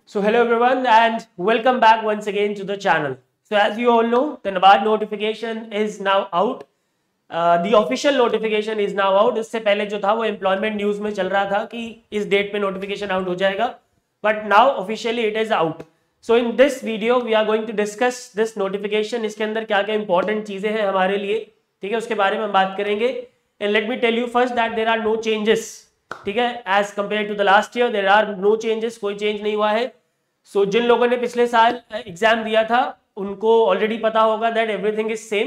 So hello everyone and welcome back once again to the channel. So as you all know, the NABARD notification is now out. The official notification is now out. इससे पहले जो था वो employment news में चल रहा था कि इस डेट पे नोटिफिकेशन आउट हो जाएगा, but now officially it is out. So in this video we are going to discuss this notification. इसके अंदर क्या क्या इंपॉर्टेंट चीजें हैं हमारे लिए, ठीक है, उसके बारे में हम बात करेंगे. And let me tell you first that there are no changes, ठीक है, as compare to the last year there are no changes. कोई चेंज नहीं हुआ है. सो जिन लोगों ने पिछले साल एग्जाम दिया था उनको ऑलरेडी पता होगा दैट एवरीथिंग इज सेम.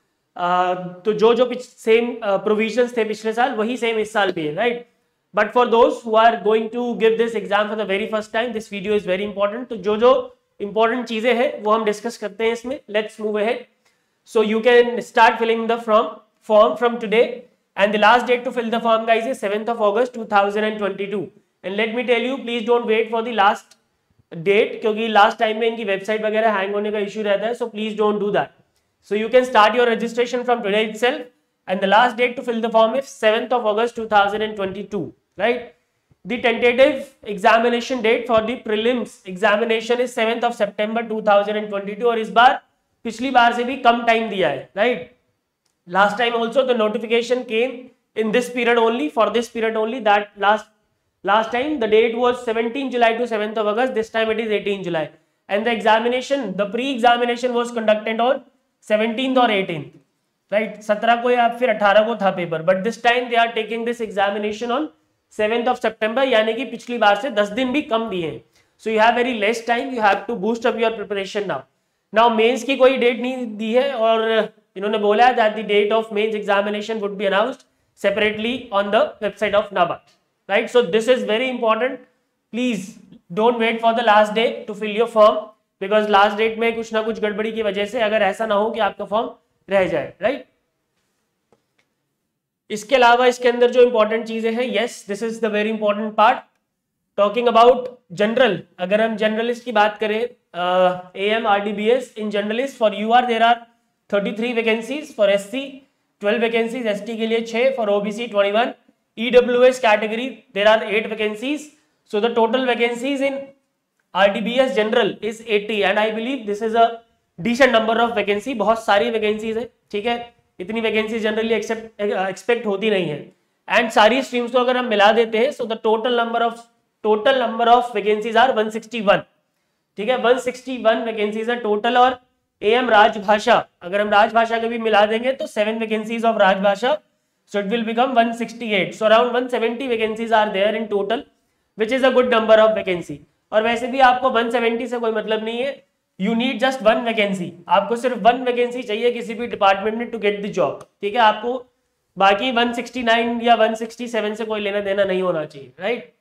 तो जो सेम प्रोविजंस थे पिछले साल वही सेम इस साल भी है, right. But for those who are going to give this exam for the very first time, this video is very important. तो जो इंपॉर्टेंट चीजें हैं वो हम डिस्कस करते हैं इसमें. Let's move ahead. So you can start filling the form from today, and the last date to fill the form, guys, is 7th of August 2022. And let me tell you, please don't wait for the last date, क्योंकि last time में इनकी website वगैरह hang होने का issue रहता है. So please don't do that. So you can start your registration from today itself, and the last date to fill the form is 7th of August 2022, right. The tentative examination date for the prelims examination is 7th of September 2022, और इस बार पिछली बार से भी कम time दिया है, right. Last time also the notification came in this period only, for this period only. That last time the date was 17 July to 7th of August. This time it is 18 July. And the examination, the pre-examination was conducted on 17th or 18th, right. 17 को या फिर 18 को था पेपर, but this time they are taking this examination on 7th of September, यानी कि पिछली बार से 10 दिन भी कम दिए हैं. So you have very less time. You have to boost up your preparation now. Now mains की कोई डेट नहीं दी है, और इन्होंने बोला है that the date of mains examination would be announced separately on the website of NABARD, right. So this is very important. Please don't wait for the last day to fill your form, because last date में कुछ ना कुछ गड़बड़ी की वजह से अगर ऐसा ना हो कि आपका फॉर्म रह जाए, right. इसके अलावा इसके अंदर जो इंपॉर्टेंट चीजें हैं, yes, this is the very important part. Talking about general, अगर हम जनरलिस्ट की बात करें, AM RDBS in generalist for UR there are 33 vacancies, for SC 12 vacancies, ST के लिए 6, for OBC 21, EWS category there are 8 vacancies. So the total vacancies in RDBS general is 80, and I believe this is a decent number of vacancy. बहुत सारी vacancies है, ठीक है, इतनी vacancies generally expect होती नहीं है. एंड सारी स्ट्रीम्स को अगर हम मिला देते हैं, so the total number of vacancies are 161, ठीक है, 161 वैकेंसीज है टोटल. और AM राजभाषा, अगर हम राजभाषा के भी मिला देंगे तो 7 vacancies of Rajbhasha, so it will become 168. So around 170 vacancies are there in total, which is a good number of vacancy. और वैसे भी आपको 170 से कोई मतलब नहीं है. You need just 1 vacancy. आपको सिर्फ 1 वैकेंसी चाहिए किसी भी डिपार्टमेंट में टू गेट द जॉब, ठीक है. आपको बाकी 169 या 167 से कोई लेना देना नहीं होना चाहिए, राइट.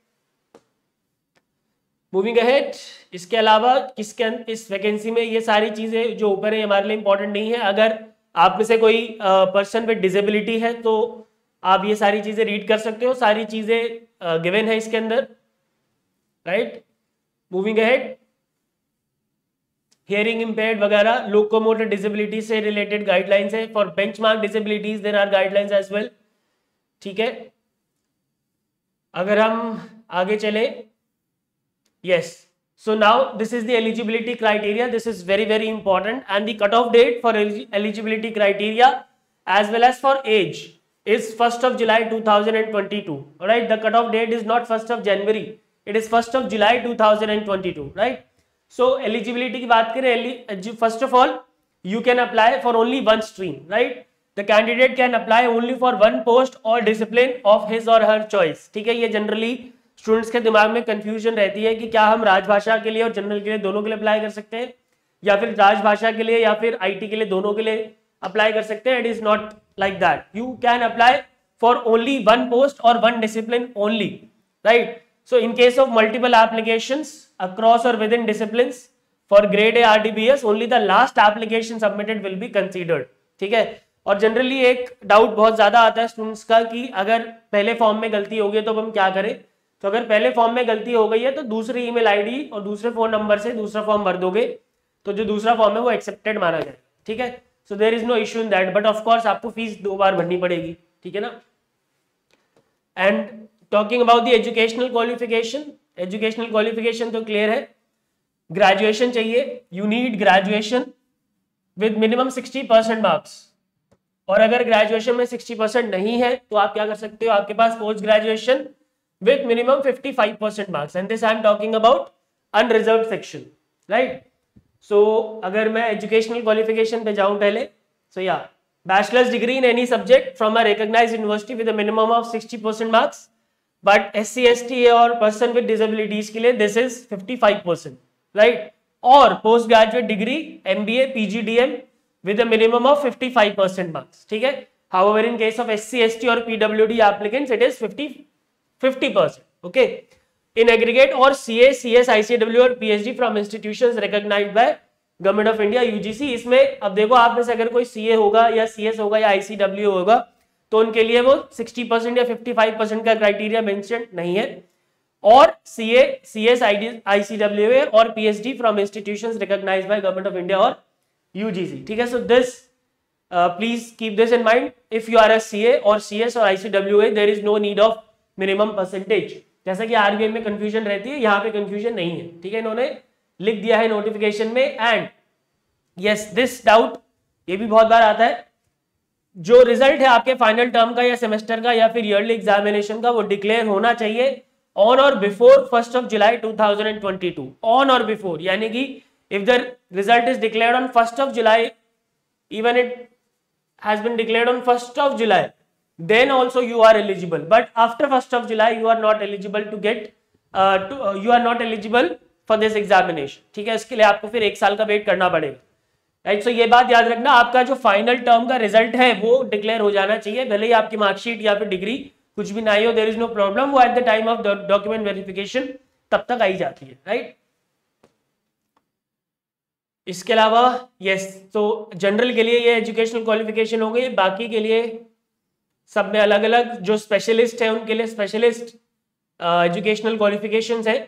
Moving ahead. इसके अलावा इस वैकेंसी में ये सारी चीजें जो ऊपर है हमारे लिए इंपॉर्टेंट नहीं है. अगर आप में से कोई पर्सन विद डिसेबिलिटी है तो आप ये सारी चीजें रीड कर सकते हो. सारी चीजें गिवन है इसके अंदर, right. Moving ahead. Hearing impaired वगैरह, लोकोमोटर डिसेबिलिटी से रिलेटेड गाइडलाइंस है. For benchmark disabilities there are guidelines as well, ठीक है. अगर हम आगे चले, yes, so now this is the eligibility criteria. This is very very important, and the cutoff date for eligibility criteria as well as for age is 1st of July 2022. All right, the cutoff date is not 1st of January, it is 1st of July 2022, right. So eligibility की बात करें, first of all you can apply for only one stream, right. The candidate can apply only for one post or discipline of his or her choice, ठीक है. ये generally students के दिमाग में confusion रहती है कि क्या हम राजभाषा के लिए और जनरल के लिए दोनों के लिए अप्लाई कर सकते हैं, या फिर राजभाषा के लिए या फिर IT के लिए दोनों के लिए अप्लाई कर सकते हैं. It is not like that. You can apply for only one post or one discipline only, right. So in case of multiple applications across or within disciplines for grade A RDBS, only the last application submitted will be considered, ठीक है. और generally एक doubt बहुत ज्यादा आता है students का कि अगर पहले फॉर्म में गलती होगी तो हम क्या करें. तो अगर पहले फॉर्म में गलती हो गई है तो दूसरी ईमेल आईडी और दूसरे फोन नंबर से दूसरा फॉर्म भर दोगे तो जो दूसरा फॉर्म है वो एक्सेप्टेड माना जाएगा, ठीक है. So there is no issue in that, but of course आपको फीस 2 बार भरनी पड़ेगी, ठीक है ना. And talking about the educational qualification तो क्लियर है. ग्रेजुएशन चाहिए, you need graduation with minimum 60% marks, और अगर ग्रेजुएशन में 60% नहीं है तो आप क्या कर सकते हो, आपके पास post graduation with minimum 55% marks, and this I am talking about unreserved section, right. So अगर मैं एजुकेशनल क्वालिफिकेशन पे जाऊं पहले, सो या bachelor's degree in any subject from a recognised university with a minimum of 60% marks, but SC ST और person with disabilities के लिए this is 55%, right. और post graduate degree MBA PGDM with a minimum of 55% marks, ठीक है। However, in case of SC ST or PWD applicants, it is 50%, okay। In aggregate or CA CS ICW और PhD from institutions recognized by Government of India UGC, इसमें अब देखो आप में से अगर कोई CA होगा या CS होगा या ICW होगा तो उनके लिए वो 60% या 55% का क्राइटेरिया मेंशन नहीं है, और CA CS ICWA और PhD from institutions recognized by Government of India और UGC, ठीक है। So this please keep this in mind, if you are a CA or CS or ICWA there is no need of minimum percentage, जैसा कि RBI में confusion रहती है, यहाँ पे कंफ्यूजन नहीं है, ठीक है। इन्होंने लिख दिया है नोटिफिकेशन में, एंड यस दिस डाउट ये भी बहुत बार आता है, जो रिजल्ट है आपके फाइनल टर्म का या सेमेस्टर का या फिर ईयरली एग्जामिनेशन का, वो डिक्लेयर होना चाहिए on or before 1 July 2022, on or before, यानी कि if the result is declared on 1st of July, even it has been declared on 1st of July, then also you are eligible, but after 1st of July you are not eligible to get you are not eligible for this examination, ठीक है। इसके लिए आपको फिर 1 साल का wait करना पड़ेगा, राइट। सो ये बात याद रखना, आपका जो फाइनल टर्म का रिजल्ट है वो डिक्लेयर हो जाना चाहिए, भले ही आपकी मार्कशीट या फिर डिग्री कुछ भी नहीं हो, देयर इज नो प्रॉब्लम, वो at the time of document verification तब तक आई जाती है, राइट। इसके अलावा यस, तो जनरल के लिए ये एजुकेशनल क्वालिफिकेशन हो गई, बाकी के लिए सब में अलग अलग, जो स्पेशलिस्ट है उनके लिए स्पेशलिस्ट एजुकेशनल क्वालिफिकेशंस है,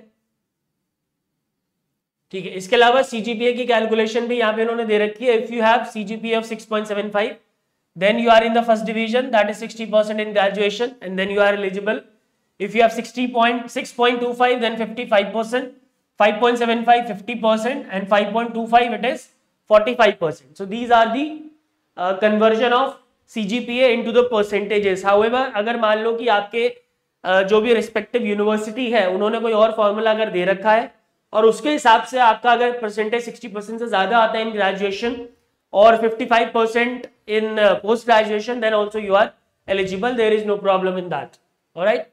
ठीक है। इसके अलावा CGPA की कैलकुलेशन भी यहाँ पे उन्होंने दे रखी है, if you have CGPA of 6.75 then you are in the first division, that is 60% in graduation, and then you are eligible. If you have 6.25 then 55%, 5.75 50%, and 5.25 it is 45%. So these are the conversion of CGPA into the percentages. However, अगर मान लो कि आपके जो भी respective university है उन्होंने कोई और फॉर्मूला अगर दे रखा है और उसके हिसाब से आपका अगर परसेंटेज 60% से ज्यादा आता है इन ग्रेजुएशन और 55% in post graduation, then also you are eligible, there is no problem in that, alright।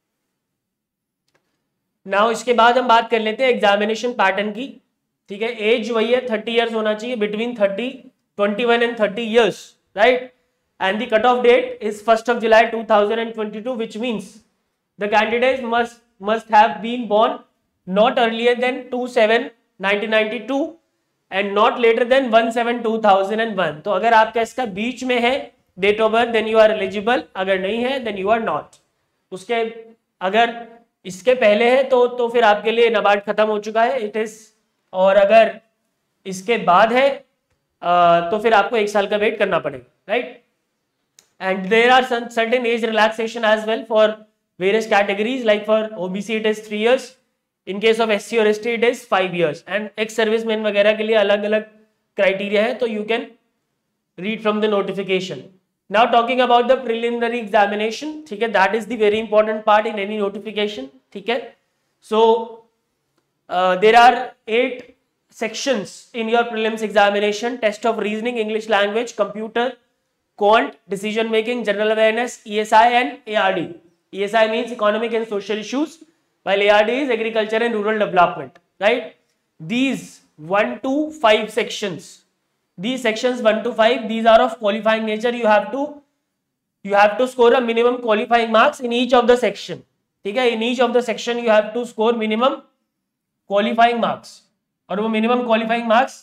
now इसके बाद हम बात कर लेते हैं एग्जामिनेशन पैटर्न की, ठीक है। एज वही है 30 इयर्स होना चाहिए, between 21 and 30 years, right, and the cut off date is 1st of July 2022, which means the candidates must have been born not earlier than 2/7/1992 and not later than 1/7/2001। तो अगर आपका इसका बीच में है date of birth then you are eligible, अगर नहीं है देन यू आर नॉट। उसके अगर इसके पहले है तो फिर आपके लिए नाबार्ड खत्म हो चुका है, इट इज, और अगर इसके बाद है तो फिर आपको 1 साल का वेट करना पड़ेगा, right. And there are certain age relaxation as well for various categories, like for OBC it is 3 years, in case of SC और ST it is 5 years, and ex servicemen वगैरह के लिए अलग अलग क्राइटेरिया है, तो you can read from the notification. Now talking about the preliminary examination, ठीक है, that is the very important part in any notification, ठीक है। So there are 8 sections in your prelims examination: test of reasoning, English language, computer, quant, decision making, general awareness, ESI and ARD. ESI means economic and social issues, while ARD is agriculture and rural development, right? These 1 to 5 sections, these sections 1 to 5, these are of qualifying nature. You have to score a minimum qualifying marks in each of the section, ठीक है। in each of the section you have to score minimum qualifying marks, और वो minimum qualifying marks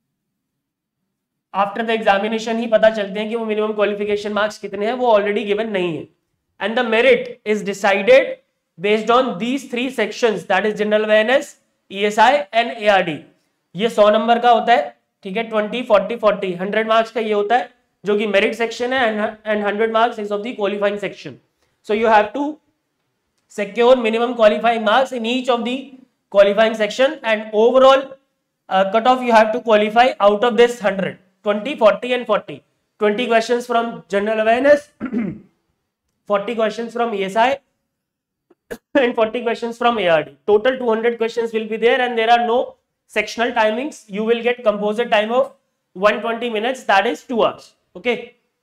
after the examination ही पता चलते हैं कि वो minimum qualification marks कितने हैं, वो already given नहीं है, and the merit is decided based on these 3 sections, that is general awareness, ESI and ARD. ये 100 नंबर का होता है, ठीक है। 20, 40, 40, 100 मार्क्स का ये होता है जो कि मेरिट सेक्शन है, and 100 marks is of the qualifying section. So you have to secure minimum qualifying marks in each of the qualifying section, and overall cut off you have to qualify out of this 100, 20, 40 and 40. 20 questions from general awareness, 40 questions from ESI and 40 questions from ARD. Total 200 questions will be there, and there are no sectional timings. You will get composite time of 120 minutes, that is 2 hours. Okay.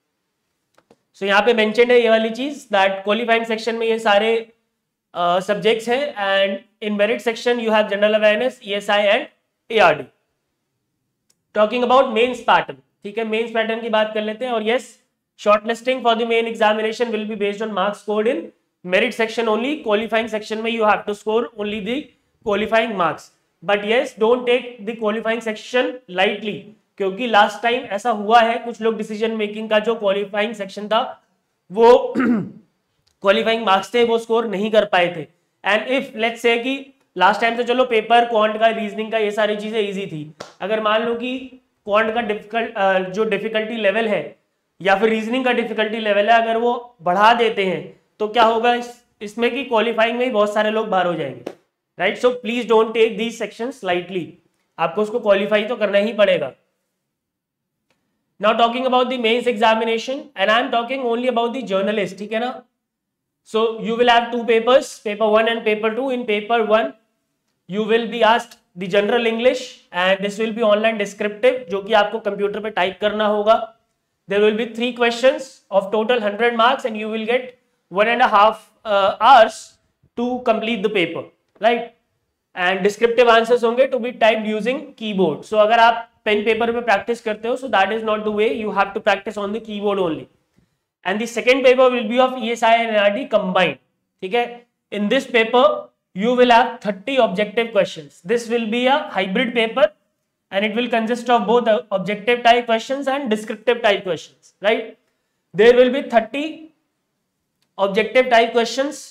So यहाँ पे mentioned है ये वाली चीज that qualifying section में ये सारे subjects हैं, and in merit section you have general awareness, ESI and ARD. Talking about mains pattern, ठीक है, mains pattern की बात कर लेते हैं. और yes, shortlisting for the main examination will be based on marks scored in merit section only. Qualifying section में you have to score only the qualifying marks. But yes, don't take the qualifying section lightly, क्योंकि last time ऐसा हुआ है, कुछ लोग decision making का जो qualifying section था वो क्वालिफाइंग मार्क्स थे वो स्कोर नहीं कर पाए थे. एंड इफ लेट्स से कि लास्ट टाइम तो चलो पेपर क्वांट का, रीजनिंग का, ये सारी चीजें इजी थी. अगर मान लो कि क्वांट का जो डिफिकल्टी लेवल है या फिर रीजनिंग का डिफिकल्टी लेवल है, अगर वो बढ़ा देते हैं तो क्या होगा इसमें कि क्वालिफाइंग में ही बहुत सारे लोग बाहर हो जाएंगे. Right. So please don't take these sections lightly, आपको उसको क्वालिफाई तो करना ही पड़ेगा. Now talking about the mains examination, and I am talking only about the journalist, ठीक है ना. So you will have 2 papers, paper 1 and paper 2. In paper 1 you will be asked the general English, and this will be online descriptive, जो कि आपको computer पे type करना होगा. There will be 3 questions of total 100 marks, and you will get 1.5 hours to complete the paper, right? And descriptive answers होंगे to be typed using keyboard. So अगर आप pen paper पे प्रैक्टिस करते हो, so that is not the way. You have to practice on the keyboard only. And the second paper will be of ESI and ARD combined. ठीक है. In this paper you will have 30 objective questions. This will be a hybrid paper, and it will consist of both objective type questions and descriptive type questions. Right. There will be 30 objective type questions,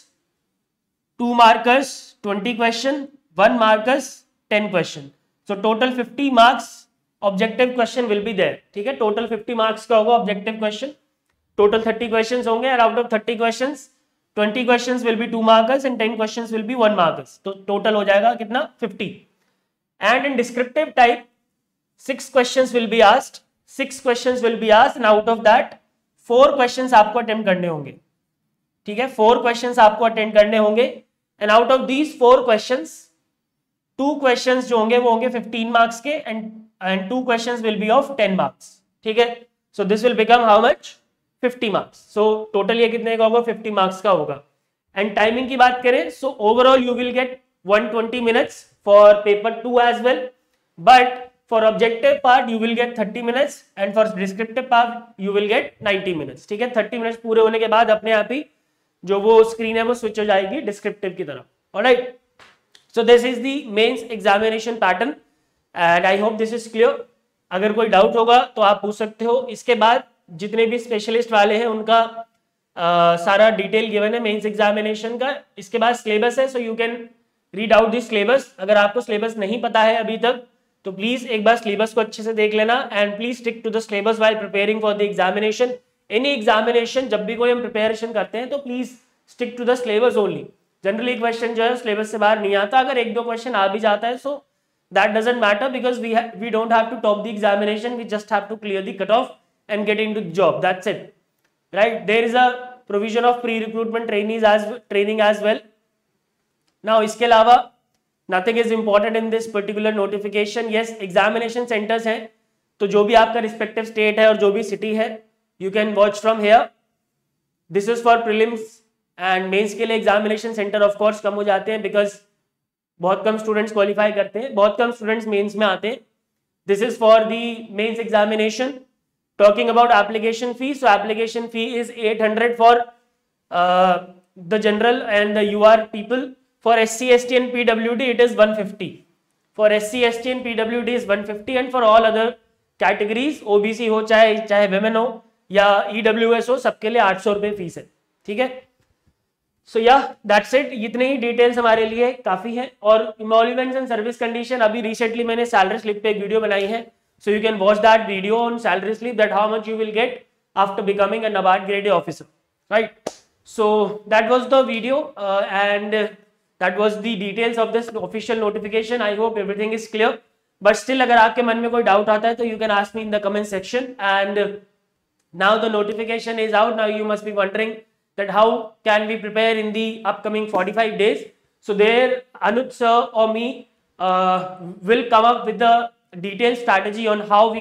2 markers 20 question, 1 markers 10 question. So total 50 marks objective question will be there. ठीक है. Total 50 marks का होगा objective question. Total 30 questions होंगे, और out of 30 questions 20 questions will be 2 markers and 10 questions will be 1 markers. तो total हो जाएगा कितना, 50. And in descriptive type 6 questions will be asked. 6 questions will be asked, and out of that 4 questions आपको attempt करने होंगे. ठीक है. 4 questions आपको अटेम्प्ट करने होंगे, and out of these 4 questions 2 questions जो होंगे वो होंगे 15 मार्क्स के, and 2 questions will be of 10 marks. ठीक है. So this will become how much, 50 marks. So total ये कितने का होगा, 50 marks का होगा. And timing की बात करें, so overall you will get 120 minutes for paper 2 as well, but for objective part you will get 30 minutes, and for descriptive part you will get 90 minutes. ठीक है. 30 minutes पूरे होने के बाद अपने आप ही जो वो स्क्रीन है वो स्विच हो जाएगी डिस्क्रिप्टिव की तरफ. Alright. So this is the mains examination pattern. And I hope this is clear. अगर कोई डाउट होगा तो आप पूछ सकते हो. इसके बाद जितने भी स्पेशलिस्ट वाले हैं उनका सारा डिटेल गिवन है मेंस एग्जामिनेशन का. इसके बाद सिलेबस है, so you can read out this syllabus. अगर आपको सिलेबस नहीं पता है अभी तक तो प्लीज एक बार सिलेबस को अच्छे से देख लेना, and please stick to the syllabus while preparing for the examination. Any examination जब भी कोई हम प्रिपरेशन करते हैं तो please stick to the syllabus only. Generally question जो है सिलेबस से बाहर नहीं आता. अगर 1-2 क्वेश्चन आ भी जाता है सो that doesn't matter, because we don't have to top the examination, we just have to clear the cutoff and get into the job. That's it, right? There is a provision of pre-recruitment training as well. Now इसके अलावा nothing is important in this particular notification. Yes, examination centers हैं, तो जो भी आपका respective state है और जो भी city है you can watch from here. This is for prelims and mains के लिए examination center of course कम हो जाते हैं, because बहुत कम स्टूडेंट्स क्वालिफाई करते हैं, बहुत कम स्टूडेंट्स मेंस में आते हैं. This is for the mains examination. Talking about application fee, so application fee is 800 for the general and the UR people. For SC, ST and PWD it is 150. For SC, ST and PWD is 150, and for all other categories OBC हो चाहे women हो या EWS हो, सबके लिए 800 रुपये fees है. ठीक है. सो या दैट्स इट. इतने ही डिटेल्स हमारे लिए काफी है. और इमोल्यूमेंट्स एंड सर्विस कंडीशन, अभी रिसेंटली मैंने सैलरी स्लिप पे एक वीडियो बनाई है, so you can watch that video on salary slip, that how much you will get after becoming a NABARD grade A officer, right? So that was the video and that was the details of this official notification. I hope everything is clear. But still अगर आपके मन में कोई doubt आता है तो you can ask me in the comment section. And now the notification is out. Now you must be wondering that how can we prepare in the upcoming 45 days. So there Anuj sir or me will come up with the detailed strategy on how we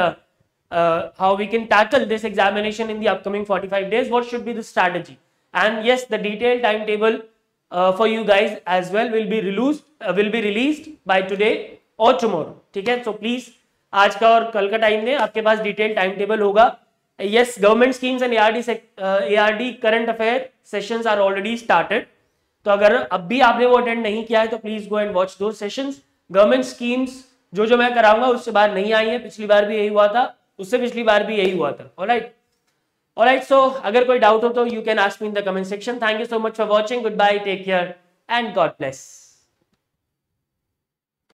can tackle this examination in the upcoming 45 days. What should be the strategy? And yes, the detailed timetable for you guys as well will be released by today or tomorrow. ठीक है, so please आज का और कल का time में आपके पास डिटेल टाइम टेबल होगा. Yes, government schemes and ARD current affair sessions are already started. तो अगर अब भी आपने वो अटेंड नहीं किया है तो प्लीज गो एंड वॉच दो सेशंस. गवर्नमेंट स्कीम्स जो मैं कराऊंगा उससे बाहर नहीं आई है. पिछली बार भी यही हुआ था, उससे पिछली बार भी यही हुआ था. ऑलराइट, सो अगर कोई डाउट हो तो you can ask me in the comment section. Thank you so much for watching. Goodbye, take care and God bless.